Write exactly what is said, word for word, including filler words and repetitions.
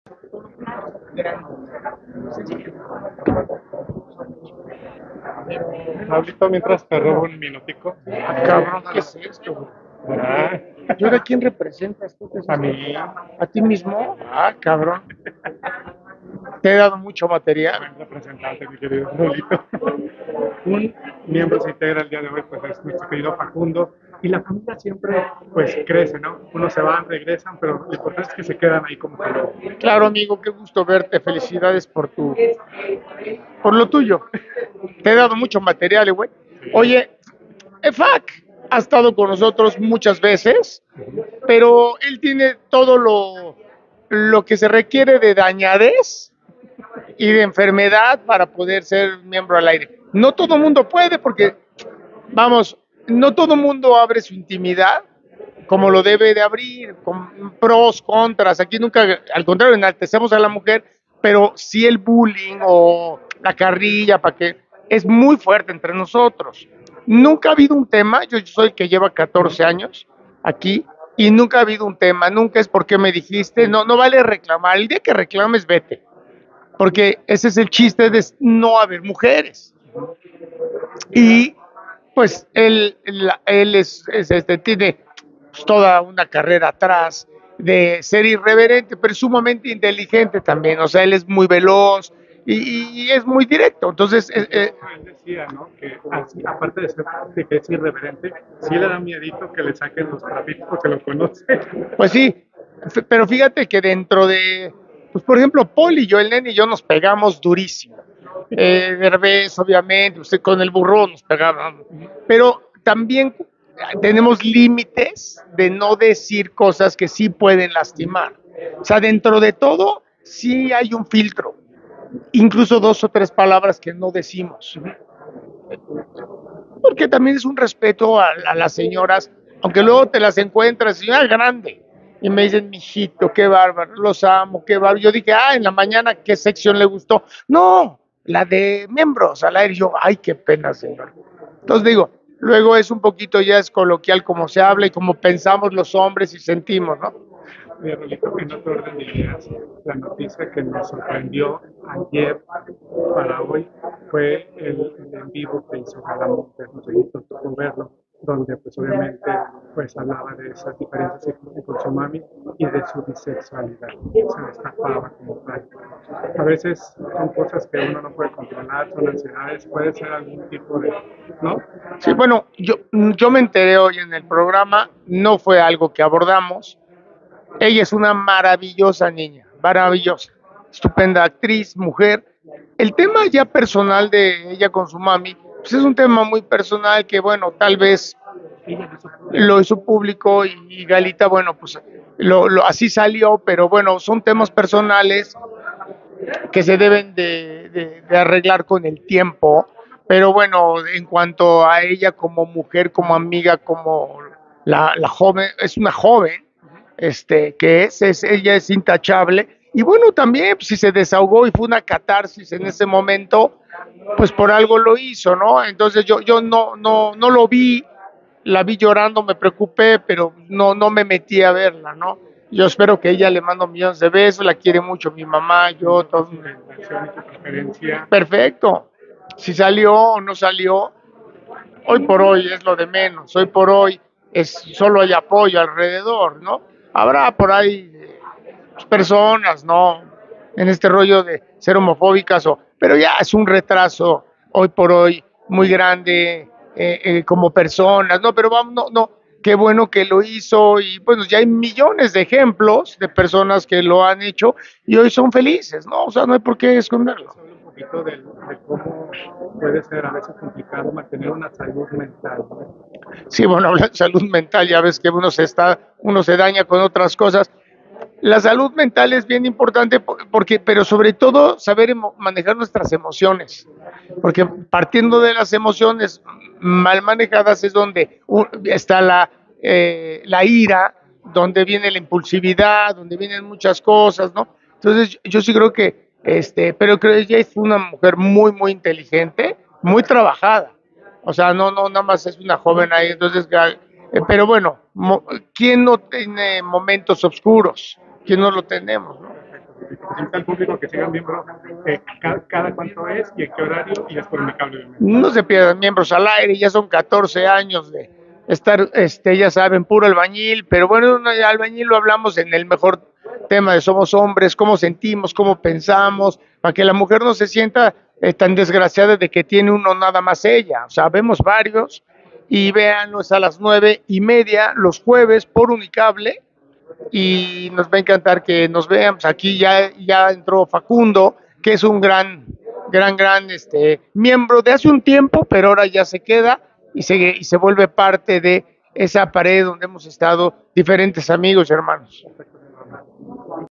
Pablito, mientras te robo un minutico. Ah, cabrón, ¿qué es esto, güey? Ah, ¿Y ahora quién representas tú? ¿Qué es a esto? mí, ¿A ti mismo? Ah, cabrón. Te he dado mucho material. buen representante, mi querido Pablito. Un miembro se integra el día de hoy, pues es nuestro querido Facundo. Y la familia siempre, pues, crece, ¿no? Unos se van, regresan, pero lo importante es que se quedan ahí como familia. Claro, amigo, qué gusto verte. Felicidades por tu, por lo tuyo. Te he dado mucho material, güey. Oye, EFAC ha estado con nosotros muchas veces, pero él tiene todo lo, lo que se requiere de dañadez y de enfermedad para poder ser miembro al aire. No todo el mundo puede porque, vamos, no todo el mundo abre su intimidad como lo debe de abrir, con pros, contras. Aquí nunca, al contrario, enaltecemos a la mujer, pero sí el bullying o la carrilla, para que es muy fuerte entre nosotros. Nunca ha habido un tema, yo soy el que lleva catorce años aquí, y nunca ha habido un tema, nunca es porque me dijiste, no, no vale reclamar, el día que reclames vete, porque ese es el chiste de no haber mujeres. Y pues él, él, él es, es, este, tiene pues, toda una carrera atrás de ser irreverente, pero sumamente inteligente también. O sea, él es muy veloz y, y es muy directo. Entonces, eh, eh, Él decía, ¿no? Que así, aparte de, ser, de que es irreverente, sí le da miedito que le saquen los trapitos porque lo conoce. pues sí, pero fíjate que dentro de, pues por ejemplo, Paul y yo, el nene y yo nos pegamos durísimo. Eh, Derbez, obviamente, usted con el burro nos pegábamos, pero también tenemos límites de no decir cosas que sí pueden lastimar. O sea, dentro de todo, sí hay un filtro, incluso dos o tres palabras que no decimos, porque también es un respeto a, a las señoras, aunque luego te las encuentras, señora grande, y me dicen, mijito, qué bárbaro, los amo, qué bárbaro. Yo dije, ah, en la mañana, ¿qué sección le gustó? No, la de miembros al aire. Yo, ay, qué pena, señor. Entonces digo, luego es un poquito ya es coloquial como se habla y como pensamos los hombres y sentimos, ¿no? Oye, Rolito, en otro orden de ideas, la noticia que nos sorprendió ayer para hoy fue el, el en vivo que hizo Galamón, no sé si te tocó verlo, donde pues obviamente pues hablaba de esas diferencias con su mami y de su bisexualidad, se destapaba como tal. A veces son cosas que uno no puede controlar, son ansiedades, puede ser algún tipo de, ¿no? Sí, bueno, yo, yo me enteré hoy en el programa, no fue algo que abordamos. Ella es una maravillosa niña, maravillosa, estupenda actriz, mujer. El tema ya personal de ella con su mami, pues es un tema muy personal que, bueno, tal vez lo hizo público y, y Galita, bueno, pues lo, lo, así salió, pero bueno, son temas personales que se deben de, de, de arreglar con el tiempo. Pero bueno, en cuanto a ella como mujer, como amiga, como la, la joven, es una joven, este, que es, es, ella es intachable. Y bueno, también pues, si se desahogó y fue una catarsis en ese momento, pues por algo lo hizo, ¿no? Entonces yo, yo no, no, no lo vi, la vi llorando, me preocupé, pero no, no me metí a verla, ¿no? Yo espero que ella le mando millones de besos, la quiere mucho mi mamá, yo, todo. Perfecto. Si salió o no salió, hoy por hoy es lo de menos, hoy por hoy es solo hay apoyo alrededor, ¿no? Habrá por ahí personas, ¿no? En este rollo de ser homofóbicas, o, pero ya es un retraso hoy por hoy muy grande eh, eh, como personas, ¿no? Pero vamos, no, no, qué bueno que lo hizo y bueno, ya hay millones de ejemplos de personas que lo han hecho y hoy son felices, ¿no? O sea, no hay por qué esconderlo. Habla un poquito de, de cómo puede ser a veces complicado mantener una salud mental, ¿no? Sí, bueno, habla de salud mental, ya ves que uno se está, uno se daña con otras cosas. La salud mental es bien importante porque, pero sobre todo saber manejar nuestras emociones, porque partiendo de las emociones mal manejadas es donde está la, eh, la ira, donde viene la impulsividad, donde vienen muchas cosas, ¿no? Entonces yo sí creo que, este, pero creo que ella es una mujer muy, muy inteligente, muy trabajada, o sea, no, no, nada más es una joven ahí, entonces, eh, pero bueno, mo, ¿quién no tiene momentos oscuros? ¿Quién no lo tenemos, no? Pues invita al público que sigan miembro eh, cada, cada cuánto es y en qué horario y es por mi cable, obviamente. No se pierdan miembros al aire, ya son catorce años de estar, este, ya saben, puro albañil, pero bueno, el albañil lo hablamos en el mejor tema de somos hombres, cómo sentimos, cómo pensamos, para que la mujer no se sienta eh, tan desgraciada de que tiene uno nada más ella, o sea, vemos varios, y véanos a las nueve y media los jueves por Unicable, y nos va a encantar que nos veamos. Aquí ya, ya entró Facundo, que es un gran, gran, gran este, miembro de hace un tiempo, pero ahora ya se queda y se, y se vuelve parte de esa pared donde hemos estado diferentes amigos y hermanos.